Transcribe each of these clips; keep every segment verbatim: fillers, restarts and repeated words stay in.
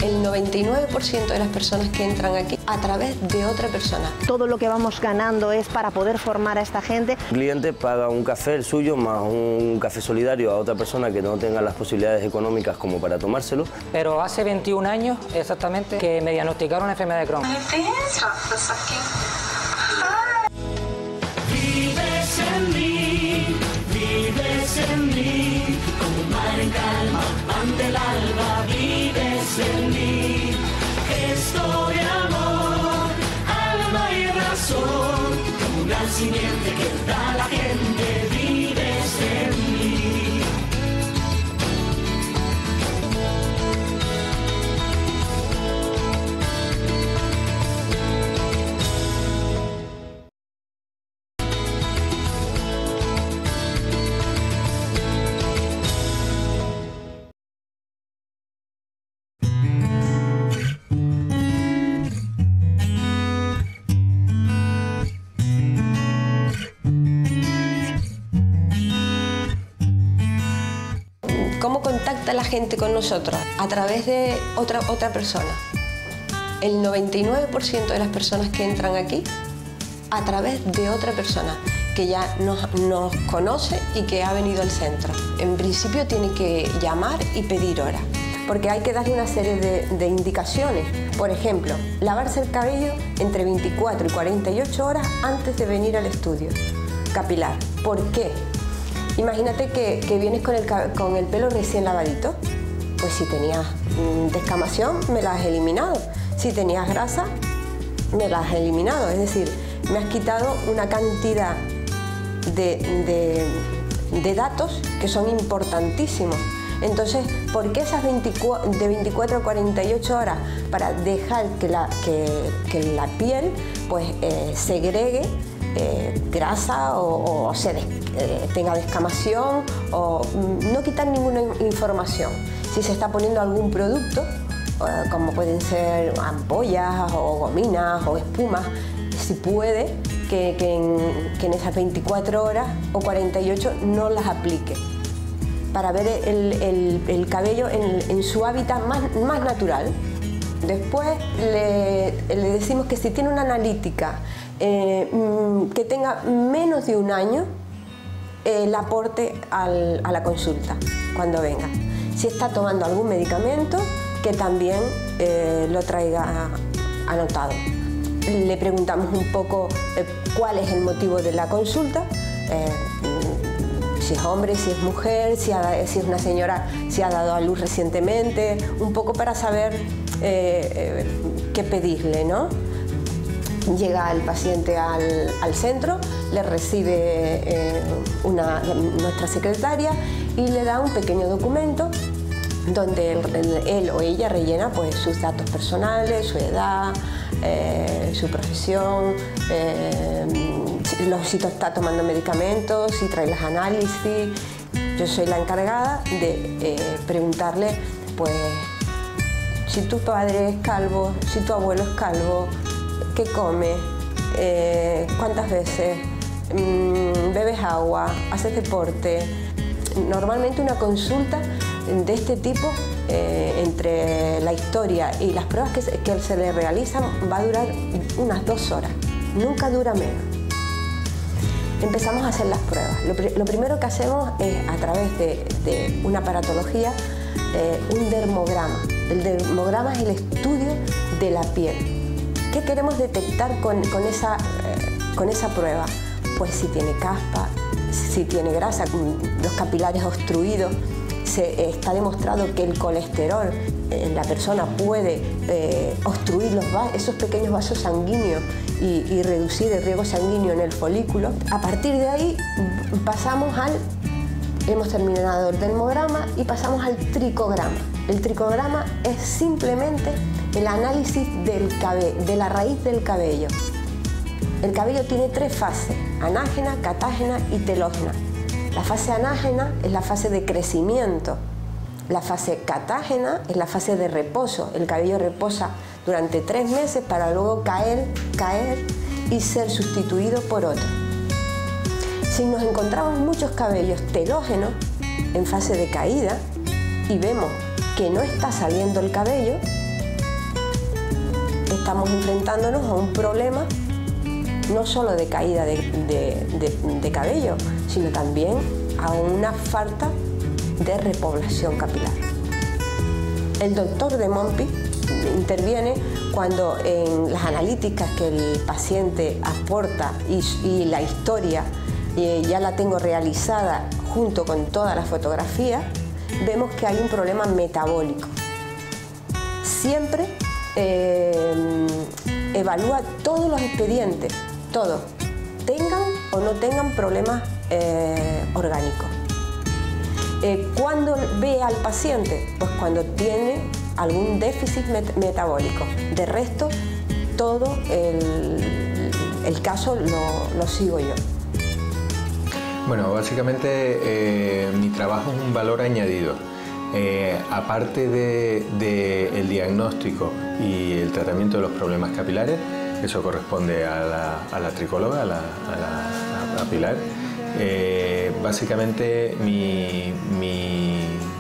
el noventa y nueve por ciento de las personas que entran aquí a través de otra persona. Todo lo que vamos ganando es para poder formar a esta gente. El cliente paga un café, el suyo, más un café solidario a otra persona que no tenga las posibilidades económicas como para tomárselo. Pero hace veintiún años exactamente que me diagnosticaron una enfermedad de Crohn. Vives en mí, vives en mí, como un mar en calma, pan del alba, vives en mí. Gesto de amor, alma y razón, como un gran simiente que da la gente, vives en mí. ¿Cómo contacta la gente con nosotros? A través de otra, otra persona. El noventa y nueve por ciento de las personas que entran aquí a través de otra persona que ya nos, nos conoce y que ha venido al centro. En principio tiene que llamar y pedir hora, porque hay que darle una serie de, de indicaciones. Por ejemplo, lavarse el cabello entre veinticuatro y cuarenta y ocho horas antes de venir al estudio capilar. ¿Por qué? Imagínate que, que vienes con el, con el pelo recién lavadito. Pues si tenías mmm, descamación, me la has eliminado. Si tenías grasa, me la has eliminado. Es decir, me has quitado una cantidad de, de, de datos que son importantísimos. Entonces, ¿por qué esas veinticuatro, de veinticuatro a cuarenta y ocho horas? Para dejar que la, que, que la piel pues, eh, segregue Eh, grasa o, o se des, eh, tenga descamación o no quitar ninguna información. Si se está poniendo algún producto, eh, como pueden ser ampollas o gominas o espumas, si puede que, que, en, que en esas veinticuatro horas o cuarenta y ocho no las aplique, para ver el, el, el cabello en, en su hábitat más, más natural. Después le, le decimos que si tiene una analítica Eh, que tenga menos de un año, eh, la aporte al, a la consulta cuando venga. Si está tomando algún medicamento, que también eh, lo traiga anotado. Le preguntamos un poco eh, cuál es el motivo de la consulta, eh, si es hombre, si es mujer, si, ha, si es una señora, si ha dado a luz recientemente, un poco para saber eh, eh, qué pedirle, ¿no? Llega el paciente al, al centro, le recibe eh, una, nuestra secretaria y le da un pequeño documento donde él, él o ella rellena pues, sus datos personales, su edad, eh, su profesión, eh, si, si está tomando medicamentos, si trae los análisis. Yo soy la encargada de eh, preguntarle pues, si tu padre es calvo, si tu abuelo es calvo, qué come, eh, cuántas veces, mmm, bebes agua, haces deporte. Normalmente una consulta de este tipo, eh, entre la historia y las pruebas que se, que se le realizan, va a durar unas dos horas, nunca dura menos. Empezamos a hacer las pruebas. Lo, lo primero que hacemos es, a través de, de una aparatología, eh, un dermograma. El dermograma es el estudio de la piel. ¿Qué queremos detectar con, con, esa, eh, con esa prueba? Pues si tiene caspa, si tiene grasa, los capilares obstruidos. Se, eh, está demostrado que el colesterol en la persona puede eh, obstruir los esos pequeños vasos sanguíneos y, y reducir el riego sanguíneo en el folículo. A partir de ahí pasamos al... Hemos terminado el dermograma y pasamos al tricograma. El tricograma es simplemente el análisis del cabe- de la raíz del cabello. El cabello tiene tres fases: anágena, catágena y telógena. La fase anágena es la fase de crecimiento. La fase catágena es la fase de reposo. El cabello reposa durante tres meses para luego caer, caer y ser sustituido por otro. Si nos encontramos muchos cabellos telógenos en fase de caída y vemos que no está saliendo el cabello, estamos enfrentándonos a un problema no solo de caída de, de, de, de cabello, sino también a una falta de repoblación capilar. El doctor de Mompi interviene cuando en las analíticas que el paciente aporta y, y la historia eh, ya la tengo realizada junto con toda la fotografía, vemos que hay un problema metabólico. Siempre eh, evalúa todos los expedientes, todos, tengan o no tengan problemas eh, orgánicos. Eh, ¿Cuándo ve al paciente? Pues cuando tiene algún déficit met metabólico. De resto, todo el, el caso lo, lo sigo yo. Bueno, básicamente eh, mi trabajo es un valor añadido. Eh, aparte del de, de diagnóstico y el tratamiento de los problemas capilares, eso corresponde a la, a la tricóloga, a la, a la a Pilar. Eh, básicamente mi, mi,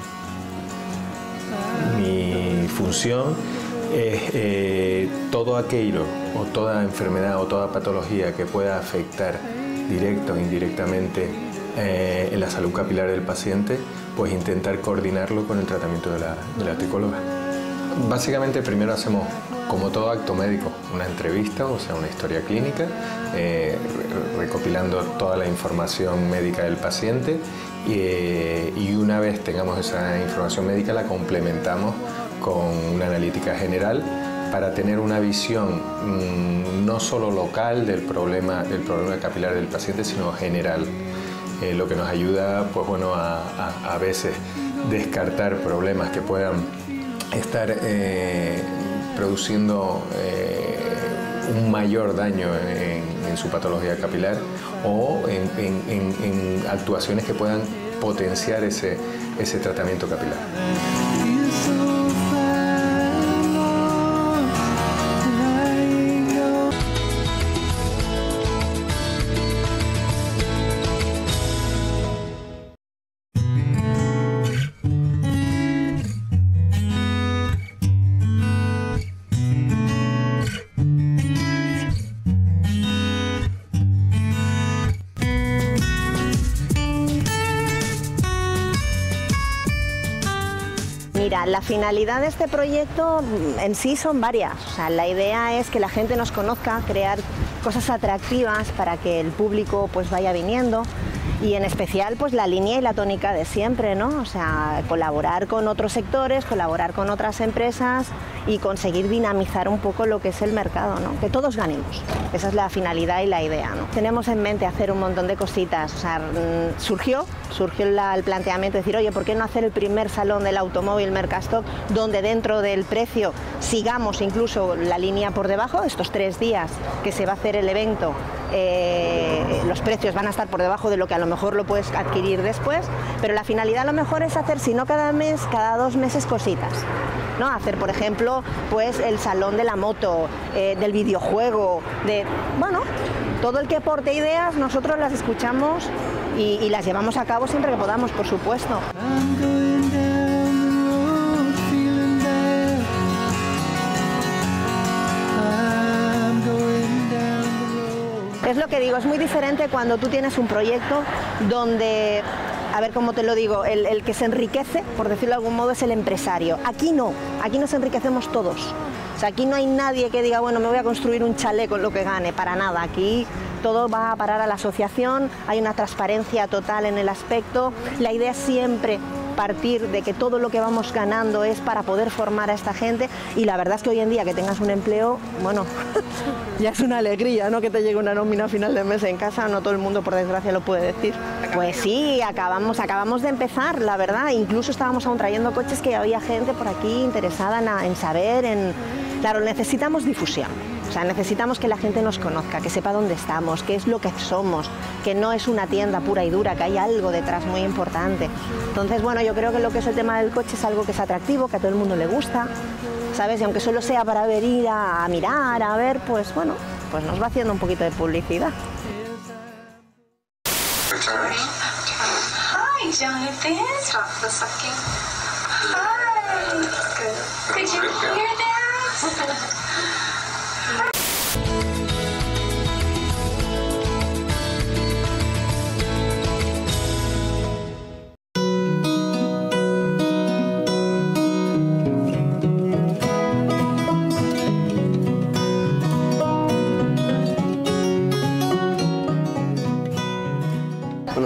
mi función es eh, todo aquello o toda enfermedad o toda patología que pueda afectar directa o indirectamente eh, en la salud capilar del paciente, pues intentar coordinarlo con el tratamiento de la, de la tricóloga. Básicamente primero hacemos, como todo acto médico, una entrevista, o sea, una historia clínica, eh, recopilando toda la información médica del paciente y, eh, y una vez tengamos esa información médica la complementamos con una analítica general para tener una visión mmm, no solo local del problema, del problema capilar del paciente, sino general. Eh, lo que nos ayuda, pues bueno, a, a, a veces descartar problemas que puedan estar eh, produciendo eh, un mayor daño en, en su patología capilar o en, en, en, en actuaciones que puedan potenciar ese, ese tratamiento capilar. Mira, la finalidad de este proyecto en sí son varias. O sea, la idea es que la gente nos conozca, crear cosas atractivas para que el público pues vaya viniendo y en especial pues la línea y la tónica de siempre, ¿no? O sea, colaborar con otros sectores, colaborar con otras empresas y conseguir dinamizar un poco lo que es el mercado, ¿no? Que todos ganemos. Esa es la finalidad y la idea, ¿no? Tenemos en mente hacer un montón de cositas. O sea, surgió, surgió la, el planteamiento de decir, oye, ¿por qué no hacer el primer salón del automóvil Mercastock donde dentro del precio sigamos incluso la línea por debajo? Estos tres días que se va a hacer el evento, eh, los precios van a estar por debajo de lo que a lo mejor lo puedes adquirir después, pero la finalidad a lo mejor es hacer, si no cada mes, cada dos meses cositas, ¿no? Hacer, por ejemplo, pues el salón de la moto, eh, del videojuego, de, bueno, todo el que aporte ideas, nosotros las escuchamos y, y las llevamos a cabo siempre que podamos, por supuesto. Es lo que digo, es muy diferente cuando tú tienes un proyecto donde, a ver cómo te lo digo, el, el que se enriquece, por decirlo de algún modo, es el empresario. Aquí no, aquí nos enriquecemos todos. O sea, aquí no hay nadie que diga, bueno, me voy a construir un chalet con lo que gane, para nada. Aquí todo va a parar a la asociación, hay una transparencia total en el aspecto. La idea es siempre partir de que todo lo que vamos ganando es para poder formar a esta gente y la verdad es que hoy en día que tengas un empleo, bueno, ya es una alegría, ¿no? Que te llegue una nómina a final de mes en casa, no todo el mundo por desgracia lo puede decir. Pues sí, acabamos, acabamos de empezar, la verdad, incluso estábamos aún trayendo coches que había gente por aquí interesada en, en saber, en... Claro, necesitamos difusión. O sea, necesitamos que la gente nos conozca, que sepa dónde estamos, qué es lo que somos, que no es una tienda pura y dura, que hay algo detrás muy importante. Entonces, bueno, yo creo que lo que es el tema del coche es algo que es atractivo, que a todo el mundo le gusta, ¿sabes? Y aunque solo sea para venir a, a mirar, a ver, pues bueno, pues nos va haciendo un poquito de publicidad. Hi, Jonathan. Hi. Could you hear that?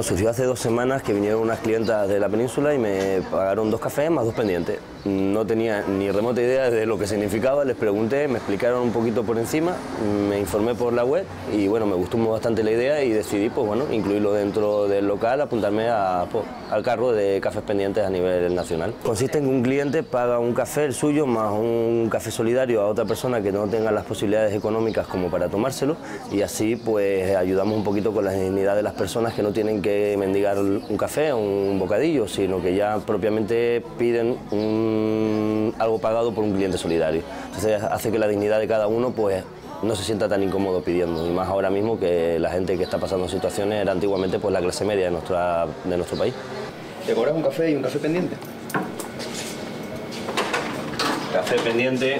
surgió hace dos semanas que vinieron unas clientas de la península y me pagaron dos cafés más dos pendientes. No tenía ni remota idea de lo que significaba, les pregunté, me explicaron un poquito por encima, me informé por la web y bueno, me gustó bastante la idea y decidí pues bueno, incluirlo dentro del local, apuntarme a, pues, al cargo de cafés pendientes a nivel nacional. Consiste en que un cliente paga un café, el suyo, más un café solidario a otra persona que no tenga las posibilidades económicas como para tomárselo, y así pues ayudamos un poquito con la dignidad de las personas que no tienen que mendigar un café o un bocadillo, sino que ya propiamente piden un algo pagado por un cliente solidario. Entonces hace que la dignidad de cada uno pues no se sienta tan incómodo pidiendo, y más ahora mismo que la gente que está pasando situaciones era antiguamente pues la clase media de, nuestra, de nuestro país. ¿Te cobras un café y un café pendiente? Café pendiente.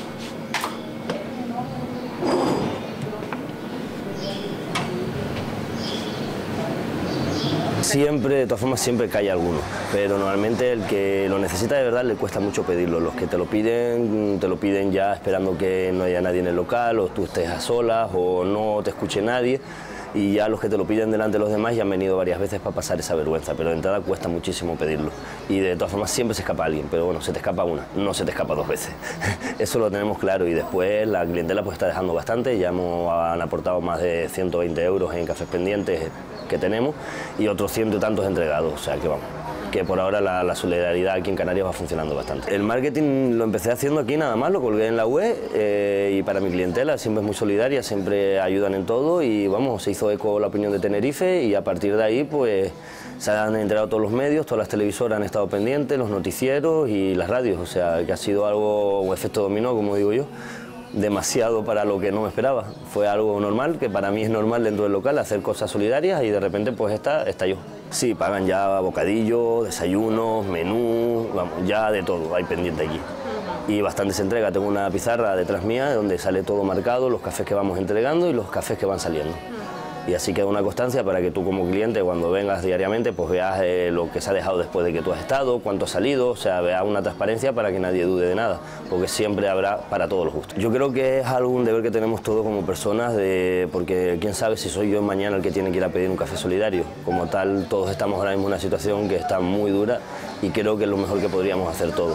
Siempre, de todas formas, siempre cae alguno, pero normalmente el que lo necesita de verdad le cuesta mucho pedirlo. Los que te lo piden, te lo piden ya esperando que no haya nadie en el local, o tú estés a solas, o no te escuche nadie, y ya los que te lo piden delante de los demás ya han venido varias veces para pasar esa vergüenza, pero de entrada cuesta muchísimo pedirlo. Y de todas formas siempre se escapa alguien, pero bueno, se te escapa una, no se te escapa dos veces. Eso lo tenemos claro, y después la clientela pues está dejando bastante, ya hemos, han aportado más de ciento veinte euros en cafés pendientes que tenemos y otros ciento y tantos entregados, o sea que vamos, que por ahora la, la solidaridad aquí en Canarias va funcionando bastante. El marketing lo empecé haciendo aquí nada más, lo colgué en la web eh, y para mi clientela siempre es muy solidaria, siempre ayudan en todo, y vamos, se hizo eco la opinión de Tenerife y a partir de ahí pues se han enterado todos los medios, todas las televisoras han estado pendientes, los noticieros y las radios, o sea que ha sido algo, un efecto dominó, como digo yo, demasiado para lo que no me esperaba. Fue algo normal, que para mí es normal dentro del local hacer cosas solidarias, y de repente pues esta, estalló. Sí, pagan ya bocadillos, desayunos, menú, vamos, ya de todo hay pendiente aquí. Y bastante se entrega, tengo una pizarra detrás mía donde sale todo marcado, los cafés que vamos entregando y los cafés que van saliendo. Y así queda una constancia para que tú como cliente cuando vengas diariamente pues veas eh, lo que se ha dejado después de que tú has estado, cuánto ha salido, o sea, veas una transparencia para que nadie dude de nada, porque siempre habrá para todos los gustos. Yo creo que es algún deber que tenemos todos como personas, de, porque quién sabe si soy yo mañana el que tiene que ir a pedir un café solidario. Como tal, todos estamos ahora mismo en una situación que está muy dura y creo que es lo mejor que podríamos hacer todos.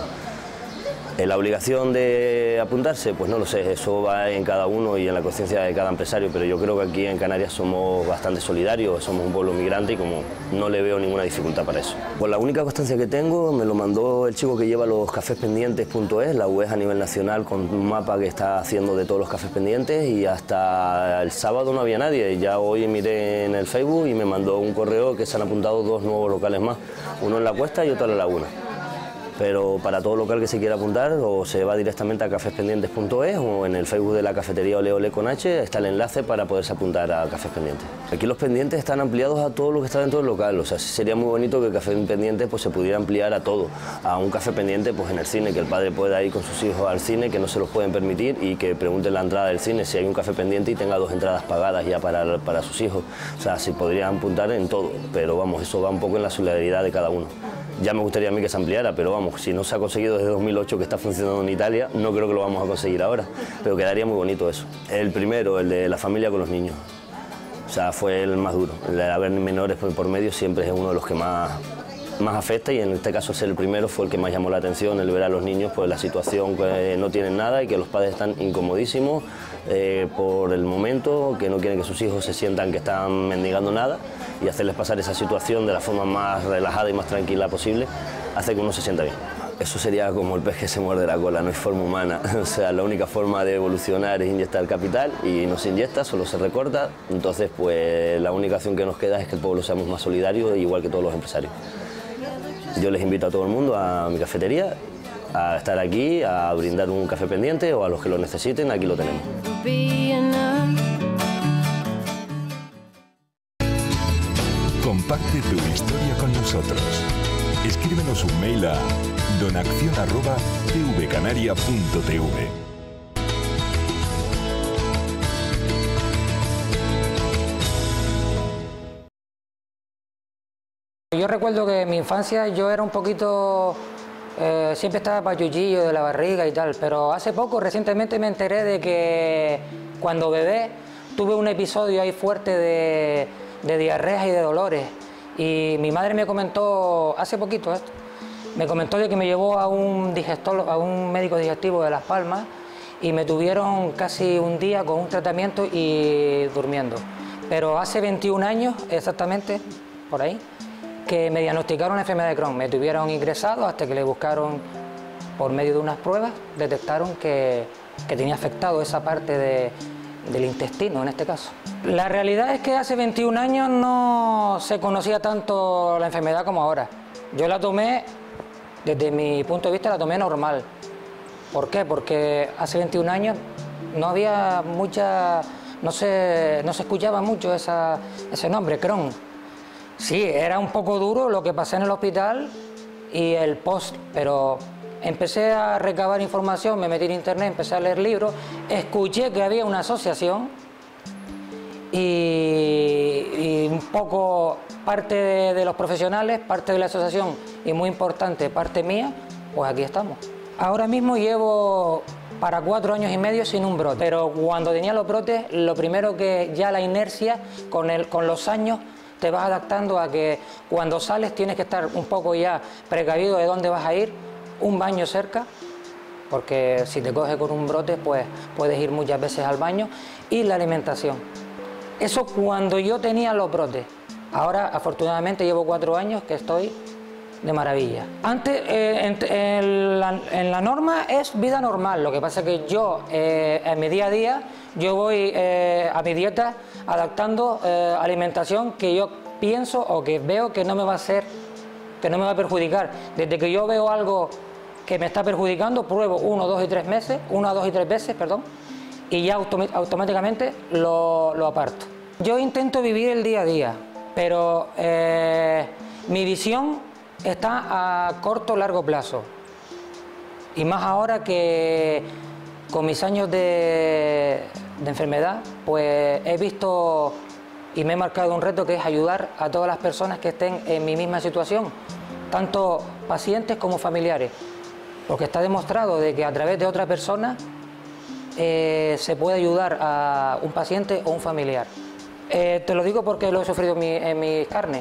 ¿La obligación de apuntarse? Pues no lo sé, eso va en cada uno y en la conciencia de cada empresario, pero yo creo que aquí en Canarias somos bastante solidarios, somos un pueblo migrante y como no le veo ninguna dificultad para eso. Pues la única constancia que tengo me lo mandó el chico que lleva los cafés pendientes punto es, la web a nivel nacional con un mapa que está haciendo de todos los cafés pendientes, y hasta el sábado no había nadie. Ya hoy miré en el Facebook y me mandó un correo que se han apuntado dos nuevos locales más, uno en La Cuesta y otro en La Laguna. Pero para todo local que se quiera apuntar, o se va directamente a cafés pendientes punto es o en el Facebook de la cafetería Ole Ole con H está el enlace para poderse apuntar a Cafés Pendientes. Aquí los pendientes están ampliados a todo lo que está dentro del local, o sea, sería muy bonito que el café pendiente pues, se pudiera ampliar a todo, a un café pendiente pues, en el cine, que el padre pueda ir con sus hijos al cine, que no se los pueden permitir, y que pregunten la entrada del cine si hay un café pendiente y tenga dos entradas pagadas ya para, para sus hijos. O sea, se podrían apuntar en todo, pero vamos, eso va un poco en la solidaridad de cada uno. Ya me gustaría a mí que se ampliara, pero vamos, si no se ha conseguido desde dos mil ocho que está funcionando en Italia, no creo que lo vamos a conseguir ahora, pero quedaría muy bonito eso. El primero, el de la familia con los niños, o sea, fue el más duro. El de haber menores por medio siempre es uno de los que más, más afecta, y en este caso ser el primero fue el que más llamó la atención, el ver a los niños pues la situación que no tienen nada y que los padres están incomodísimos eh, por el momento, que no quieren que sus hijos se sientan que están mendigando nada, y hacerles pasar esa situación de la forma más relajada y más tranquila posible hace que uno se sienta bien. Eso sería como el pez que se muerde la cola, no es forma humana. O sea, la única forma de evolucionar es inyectar capital, y no se inyecta, solo se recorta. Entonces, pues la única opción que nos queda es que el pueblo seamos más solidarios, igual que todos los empresarios. Yo les invito a todo el mundo a mi cafetería, a estar aquí, a brindar un café pendiente, o a los que lo necesiten, aquí lo tenemos. Comparte tu historia con nosotros. Escríbenos un mail a donacción arroba tvcanaria punto tv. Yo recuerdo que en mi infancia yo era un poquito, eh, siempre estaba payullillo de la barriga y tal, pero hace poco, recientemente me enteré de que cuando bebé tuve un episodio ahí fuerte de, de diarreas y de dolores, Y mi madre me comentó, hace poquito esto, me comentó de que me llevó a un digestólogo, a un médico digestivo de Las Palmas, y me tuvieron casi un día con un tratamiento y durmiendo. Pero hace veintiún años, exactamente, por ahí, que me diagnosticaron la enfermedad de Crohn. Me tuvieron ingresado hasta que le buscaron, por medio de unas pruebas, detectaron que, que tenía afectado esa parte de, del intestino, en este caso. La realidad es que hace veintiún años no se conocía tanto la enfermedad como ahora. Yo la tomé, desde mi punto de vista, la tomé normal. ¿Por qué? Porque hace veintiún años no había mucha, no se, no se escuchaba mucho esa, ese nombre, Crohn. Sí, era un poco duro lo que pasé en el hospital y el post, pero empecé a recabar información, me metí en internet, empecé a leer libros, escuché que había una asociación y, y un poco parte de, de los profesionales, parte de la asociación y muy importante, parte mía, pues aquí estamos. Ahora mismo llevo para cuatro años y medio sin un brote, pero cuando tenía los brotes, lo primero que ya la inercia, con, el, con los años, te vas adaptando a que cuando sales tienes que estar un poco ya precavido de dónde vas a ir, un baño cerca, porque si te coges con un brote, pues puedes ir muchas veces al baño, y la alimentación. Eso cuando yo tenía los brotes. Ahora, afortunadamente, llevo cuatro años que estoy de maravilla. Antes, eh, en, en, la, en la norma es vida normal, lo que pasa es que yo, eh, en mi día a día, yo voy eh, a mi dieta adaptando eh, alimentación que yo pienso o que veo que no me va a hacer, que no me va a perjudicar. Desde que yo veo algo que me está perjudicando, pruebo uno, dos y tres meses, una, dos y tres veces, perdón, y ya autom automáticamente lo, lo aparto. Yo intento vivir el día a día, pero eh, mi visión está a corto o largo plazo, y más ahora que con mis años de, de enfermedad, pues he visto y me he marcado un reto que es ayudar a todas las personas que estén en mi misma situación, tanto pacientes como familiares, porque está demostrado de que a través de otra persona eh, se puede ayudar a un paciente o un familiar. Eh, te lo digo porque lo he sufrido en mi, en mis carnes.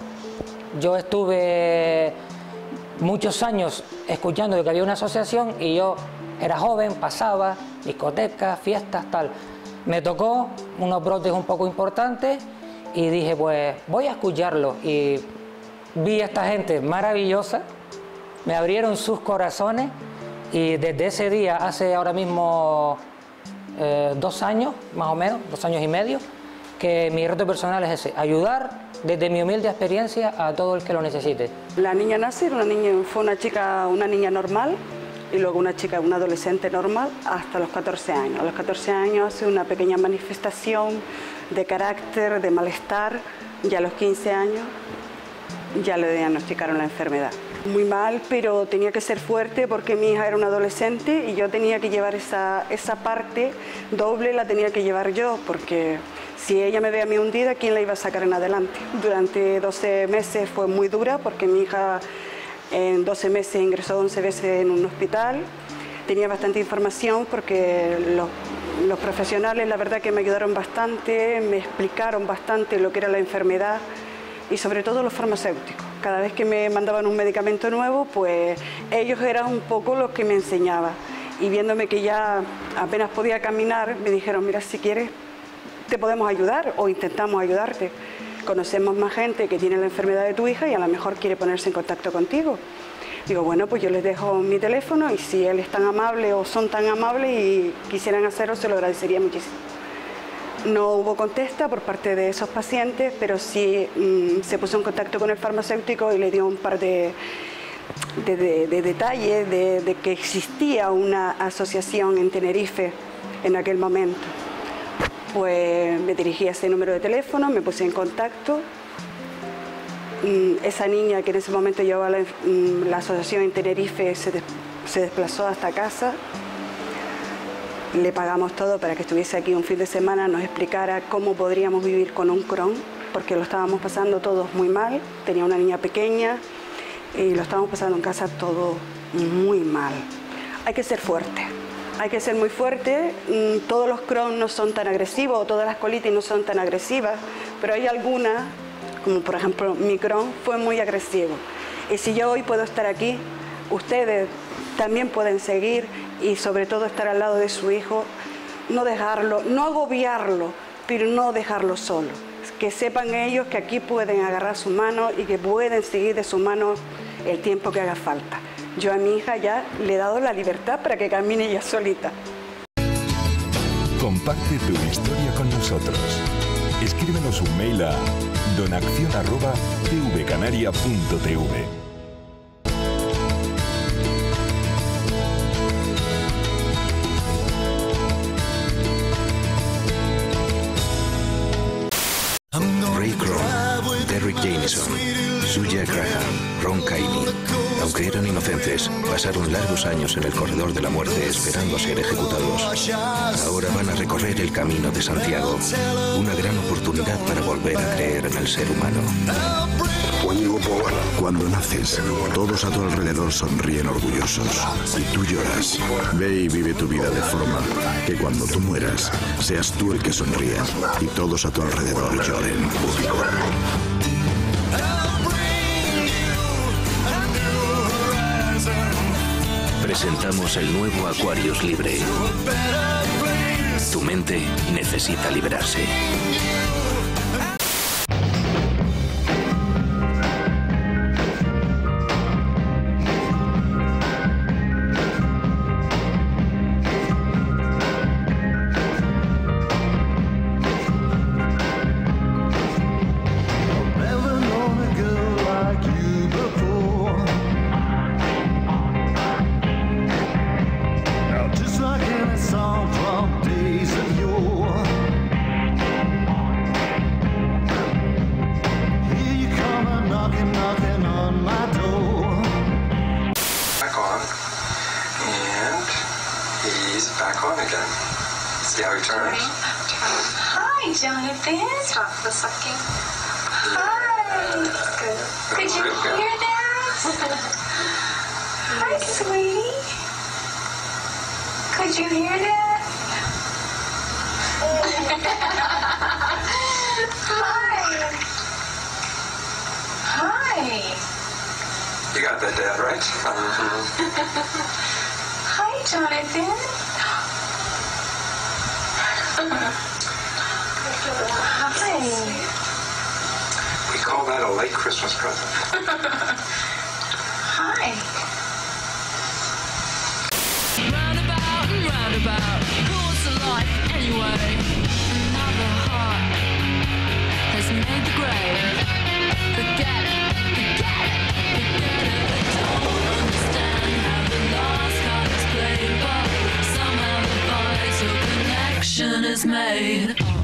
Yo estuve muchos años escuchando que había una asociación y yo era joven, pasaba, discotecas, fiestas, tal. Me tocó unos brotes un poco importantes y dije, pues voy a escucharlo. Y vi a esta gente maravillosa, me abrieron sus corazones y desde ese día, hace ahora mismo eh, dos años, más o menos, dos años y medio, que mi reto personal es ese, ayudar desde mi humilde experiencia a todo el que lo necesite. La niña Nasser, una niña, fue una chica, una niña normal y luego una chica, una adolescente normal hasta los catorce años. A los catorce años hace una pequeña manifestación de carácter, de malestar, y a los quince años ya le diagnosticaron la enfermedad. Muy mal, pero tenía que ser fuerte porque mi hija era una adolescente y yo tenía que llevar esa, esa parte doble, la tenía que llevar yo, porque si ella me ve a mí hundida, ¿quién la iba a sacar en adelante? Durante doce meses fue muy dura porque mi hija en doce meses ingresó once veces en un hospital. Tenía bastante información porque los, los profesionales la verdad que me ayudaron bastante, me explicaron bastante lo que era la enfermedad y sobre todo los farmacéuticos. Cada vez que me mandaban un medicamento nuevo, pues ellos eran un poco los que me enseñaban. Y viéndome que ya apenas podía caminar, me dijeron, mira, si quieres te podemos ayudar o intentamos ayudarte. Conocemos más gente que tiene la enfermedad de tu hija y a lo mejor quiere ponerse en contacto contigo. Digo, bueno, pues yo les dejo mi teléfono y si él es tan amable o son tan amables y quisieran hacerlo, se lo agradecería muchísimo. No hubo contesta por parte de esos pacientes, pero sí mmm, se puso en contacto con el farmacéutico y le dio un par de, de, de, de detalles de, de que existía una asociación en Tenerife en aquel momento. Pues me dirigí a ese número de teléfono, me puse en contacto. Esa niña que en ese momento llevaba la, la asociación en Tenerife se, des, se desplazó hasta casa. Le pagamos todo para que estuviese aquí un fin de semana, nos explicara cómo podríamos vivir con un Crohn, porque lo estábamos pasando todos muy mal. Tenía una niña pequeña y lo estábamos pasando en casa todo muy mal. Hay que ser fuerte. Hay que ser muy fuerte, todos los Crohn no son tan agresivos, todas las colitis no son tan agresivas, pero hay algunas, como por ejemplo Micron, fue muy agresivo. Y si yo hoy puedo estar aquí, ustedes también pueden seguir y sobre todo estar al lado de su hijo, no dejarlo, no agobiarlo, pero no dejarlo solo. Que sepan ellos que aquí pueden agarrar su mano y que pueden seguir de su mano el tiempo que haga falta. Yo a mi hija ya le he dado la libertad para que camine ella solita. Comparte tu historia con nosotros. Escríbenos un mail a donacción arroba tvcanaria punto tv. Ray Kroc, Derrick Jameson, Suja Graham, Ron Caini. Aunque eran inocentes, pasaron largos años en el corredor de la muerte esperando a ser ejecutados. Ahora van a recorrer el camino de Santiago, una gran oportunidad para volver a creer en el ser humano. Cuando naces, todos a tu alrededor sonríen orgullosos y tú lloras. Ve y vive tu vida de forma que cuando tú mueras, seas tú el que sonría y todos a tu alrededor lloren. Presentamos el nuevo Aquarius Libre. Tu mente necesita liberarse. Hi, Jonathan. Stop the sucking. Hi. Good. Could you hear that? Hi, sweetie. Could you hear that? Hi. Hi. You got that, Dad, right? Hi, Jonathan. Hi. We call that a late Christmas present. Hi. Roundabout and roundabout, course of life anyway. Another heart has made the grave. Forget it, forget it, forget it. Don't understand how the last card is played, but somehow the vital connection is made.